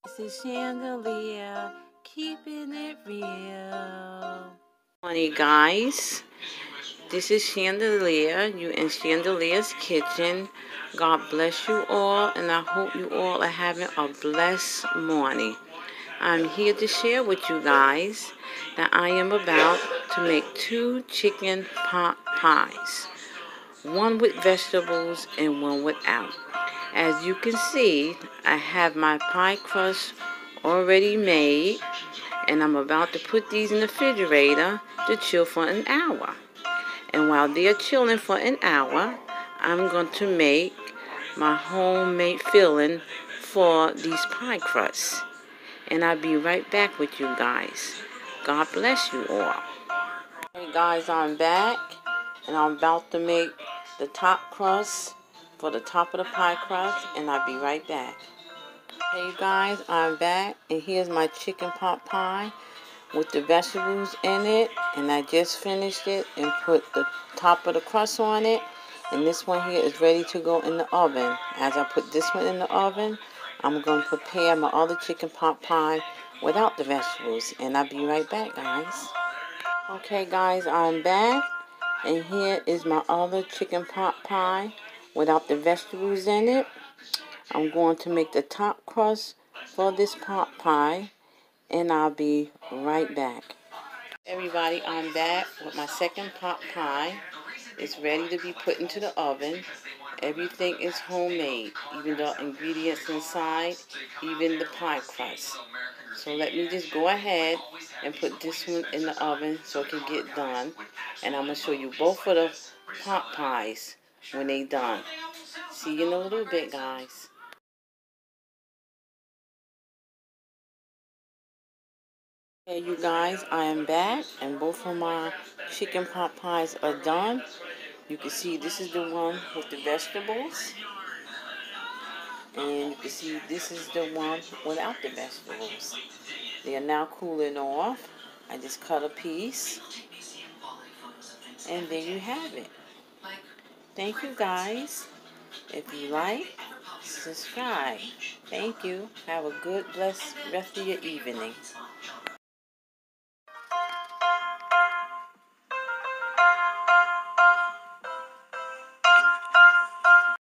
This is Chandelier, keeping it real. Morning, guys. This is Chandelier. You in Chandelier's kitchen. God bless you all, and I hope you all are having a blessed morning. I'm here to share with you guys that I am about to make 2 chicken pot pies. One with vegetables and one without. As you can see, I have my pie crust already made, and I'm about to put these in the refrigerator to chill for an hour. And while they're chilling for an hour, I'm going to make my homemade filling for these pie crusts. And I'll be right back with you guys. God bless you all. Hey guys, I'm back, and I'm about to make the top crust for the top of the pie crust, and I'll be right back. Hey guys, I'm back, and here's my chicken pot pie with the vegetables in it, and I just finished it and put the top of the crust on it, and this one here is ready to go in the oven. As I put this one in the oven, I'm going to prepare my other chicken pot pie without the vegetables, and I'll be right back, guys. Okay guys, I'm back, and here is my other chicken pot pie without the vegetables in it. I'm going to make the top crust for this pot pie, and I'll be right back. Everybody, I'm back with my second pot pie. It's ready to be put into the oven. Everything is homemade, even the ingredients inside, even the pie crust. So let me just go ahead and put this one in the oven so it can get done. And I'm going to show you both of the pot pies when they done. See you in a little bit, guys. Hey you guys, I am back, and both of my chicken pot pies are done. You can see this is the one with the vegetables, and you can see this is the one without the vegetables. They are now cooling off. I just cut a piece, and there you have it. Thank you guys. If you like, subscribe. Thank you. Have a good, blessed rest of your evening.